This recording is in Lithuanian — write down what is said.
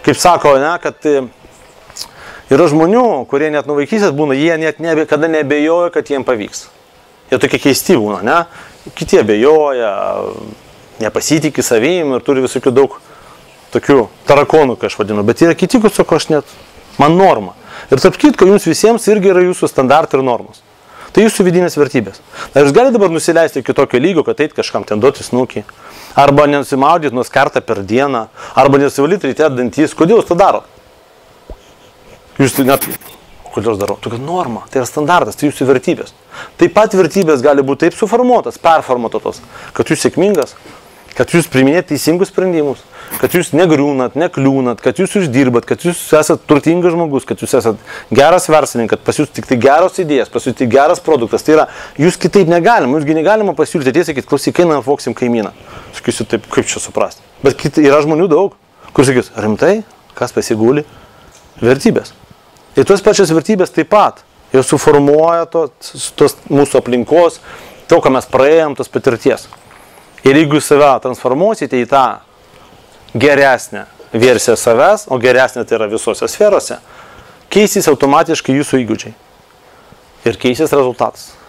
kaip sako, ne, kad yra žmonių, kurie net nuo vaikystės būna, jie net kada nebejoja, kad jiems pavyks. Jie tokie keisti būna, ne? Kiti abejoja, nepasitikė savim ir turi visokių daug tokių tarakonų, kai aš vadinu. Bet yra kiti, kur sako, aš net, man norma. Ir tarp kitko, jums visiems irgi yra jūsų standartai ir normos. Tai jūsų vidinės vertybės. Ar jūs galite dabar nusileisti iki tokio lygio, kad eit kažkam ten duoti snukį, arba nenusimaudyti nors kartą per dieną, arba nenusivalyti ryte dantys. Kodėl jūs to darot? Jūs net, kodėl jūs darot? Tokia norma, tai yra standartas, tai jūsų vertybės. Taip pat vertybės gali būti taip suformuotas, performuotos, kad jūs sėkmingas, kad jūs priiminėt teisingus sprendimus, kad jūs negriūnat, nekliūnat, kad jūs uždirbat, kad jūs esat turtingas žmogus, kad jūs esat geras verslininkas, pas jūs tik tai geros idėjas, pas jūs tik geras produktas. Tai yra, jūs kitaip negalima, jūsgi negalima pasiūlyti, atėjai sakyti, klausyk, einam apvogsim kaimyną. Sakysiu, taip, kaip čia suprasti. Bet yra žmonių daug, kur sakys, rimtai, kas pasigūli? Vertybės. Ir tos pačios vertybės taip pat, jos suformuoja tos mūsų aplinkos, to, ką mes praėjom, tos patirties. Ir jeigu save transformuosite į tą geresnę versiją savęs, o geresnė tai yra visose sferose, keisys automatiškai jūsų įgūdžiai ir keisys rezultatas.